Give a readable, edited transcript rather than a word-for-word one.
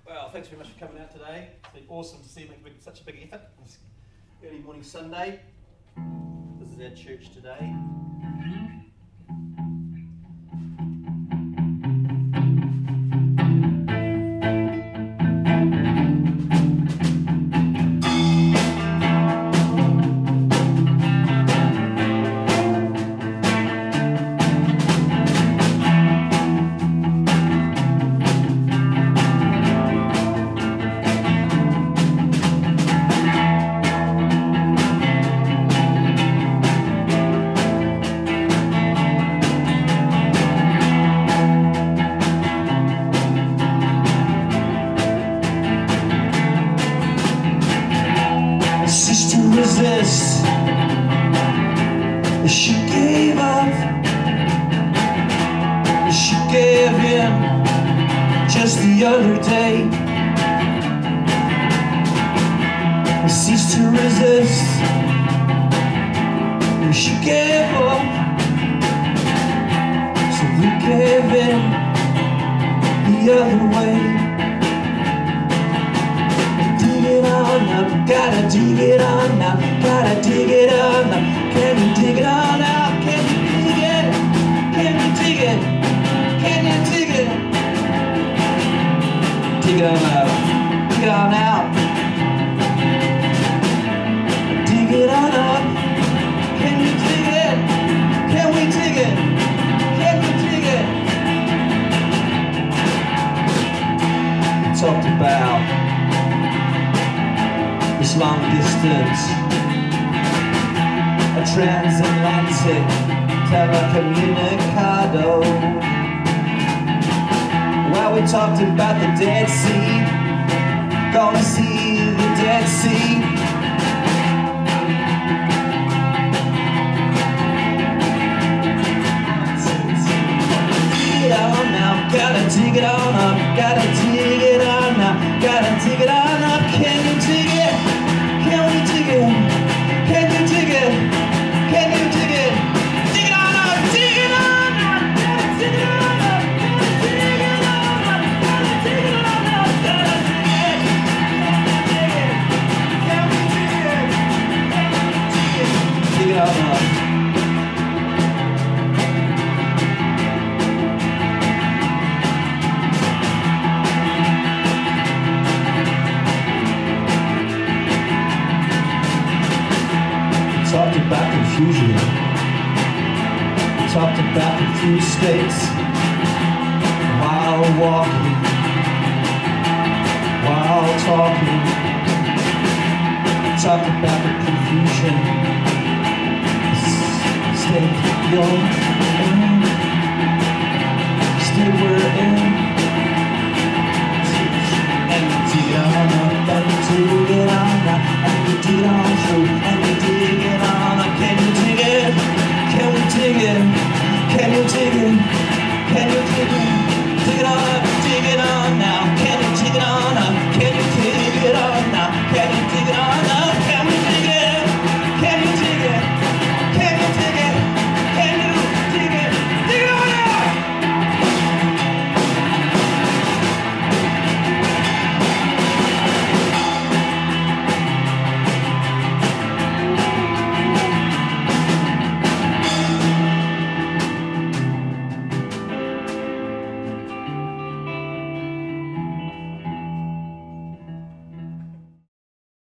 Well, thanks very much for coming out today. It's been awesome to see you make such a big effort on this early morning Sunday. This is our church today. Resist. She gave up. She gave in just the other day. We ceased to resist. She gave up. So we gave in the other way. Gotta dig it on now, gotta dig it on now. Can you dig it on out? Can you dig it? Can you dig it? Can you dig it? Dig it on out, dig it on out. Dig it on up. Can you dig it? Can we dig it? Can we dig it? We talked about this long distance, a transatlantic telecommunicado. Well, we talked about the Dead Sea, gonna see the Dead Sea. Dig it on now, gotta dig it on up, gotta dig it on now, gotta dig it on up. Can you dig it? Can we dig it? Can you dig it? Can you dig it? Dig it on up, dig it on up, gotta dig it on up, gotta dig it on up, gotta dig it on up, gotta dig it. Can we dig it? Can we dig it? Dig it on up. Talked about confusion, talked about confused states, while walking, while talking, talked about the confusion, state you're in, state we're in.